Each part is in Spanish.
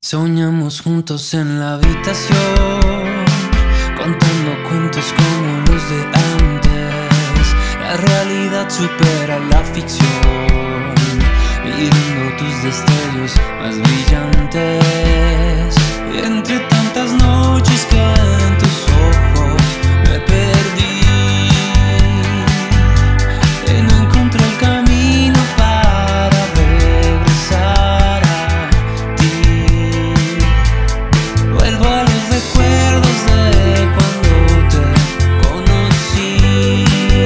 Soñamos juntos en la habitación, contando cuentos como los de antes. La realidad supera la ficción, viviendo tus destellos más brillantes. Y entre tantas noches que en tus ojos me perdí, y no encontré el camino para regresar a ti. Vuelvo a los recuerdos de cuando te conocí,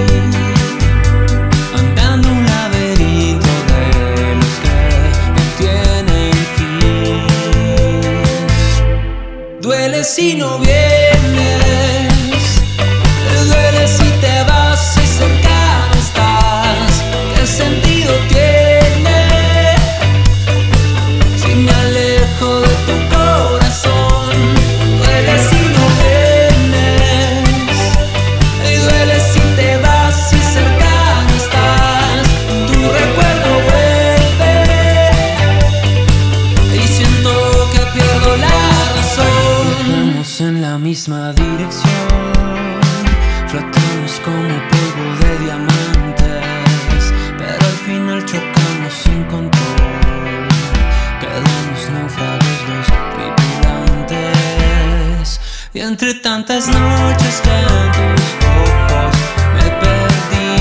andando un laberinto de los que no tienen fin. Duele si no vienes, duele si te vas y cerca no estás. ¿Qué sentido tiene si me alejo de tu corazón? Duele si no vienes, y duele si te vas y cerca no estás. Tu recuerdo vuelve y siento que pierdo la razón. Viajamos en la misma dirección, flotamos como polvo de diamantes, pero al final chocamos sin control. Quedamos náufragos los tripulantes, y entre tantas noches que en tus ojos me perdí,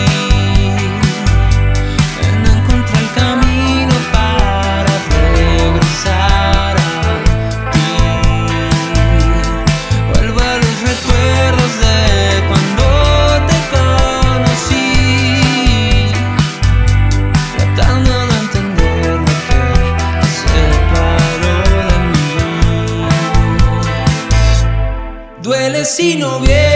no encontré el camino para regresar a ti. Vuelvo a los recuerdos de cuando te conocí, tratando de entender lo que te separó de mí. Duele si no vienes,